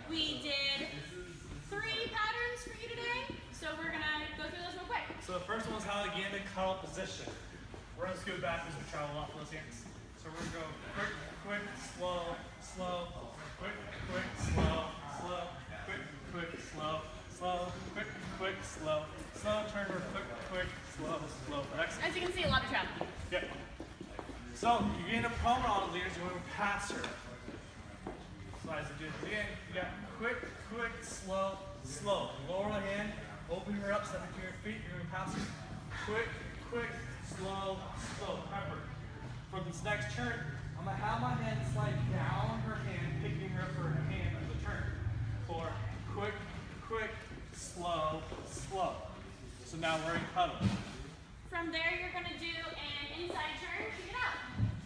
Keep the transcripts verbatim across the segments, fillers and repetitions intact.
We did three patterns for you today, so we're gonna go through those real quick. So the first one was how to get into cuddle position. We're gonna scoot back as we travel off those hands. So we're gonna go quick, quick, slow, slow, quick, quick, slow, slow, quick, quick, slow, slow, quick, quick, slow, slow, turn for quick, quick, slow, slow. Excellent. As you can see, a lot of travel. Yep. So you get into promenade leaders, you want to pass her. So as you do it again, you got quick, quick, slow, slow. Lower the hand, open her up, step into your feet, you're going to pass her. Quick, quick, slow, slow. Remember, for this next turn, I'm going to have my hand slide down her hand, picking her up her hand as a turn. For quick, quick, slow, slow. So now we're in cuddle. From there, you're going to do an inside turn to get out.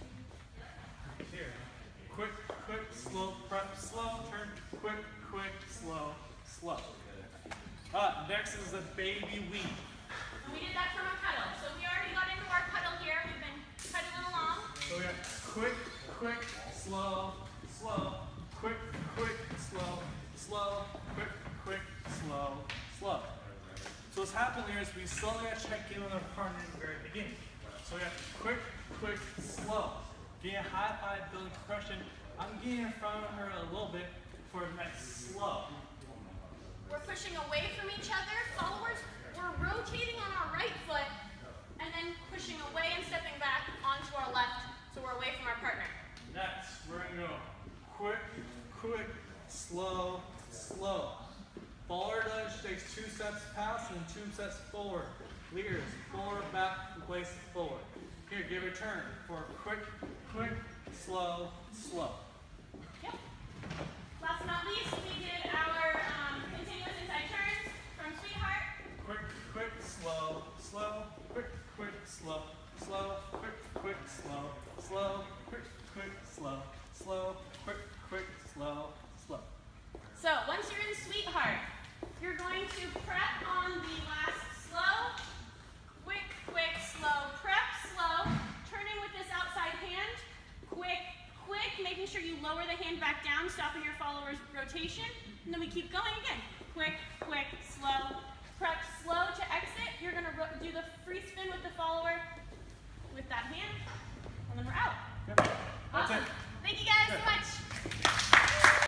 Here. Quick, quick, slow, prep, slow, turn, quick, quick, slow, slow. Uh, next is the baby weave. And we did that from a cuddle. So we already got into our cuddle here. We've been cuddling along. So we got quick, quick, slow, slow, quick, quick, slow, slow, quick, quick, slow, slow. So what's happening here is we slowly got to check in with our partner at the very beginning. So we got quick, quick, slow. Getting a high five, building compression. I'm getting in front of her a little bit for the next slow. We're pushing away from each other. Followers, we're rotating on our right foot and then pushing away and stepping back onto our left so we're away from our partner. Next, we're going to go quick, quick, slow, slow. Follower does, she takes two steps past and two steps forward. Leaders, forward, back, place, forward. Here, give her a turn for quick, quick, slow, slow. Yep. Last but not least, we did our um, continuous inside turns from Sweetheart. Quick, quick, slow, slow, quick, quick, slow, slow, quick, quick, slow, slow, quick, quick, slow, slow, quick, quick, slow, slow. So once you're in Sweetheart, you're going to prep on the last slow, quick, quick, slow, prep, slow, turning with this outside hand, quick, quick, making sure you lower the hand back down, stopping your follower's rotation, and then we keep going again.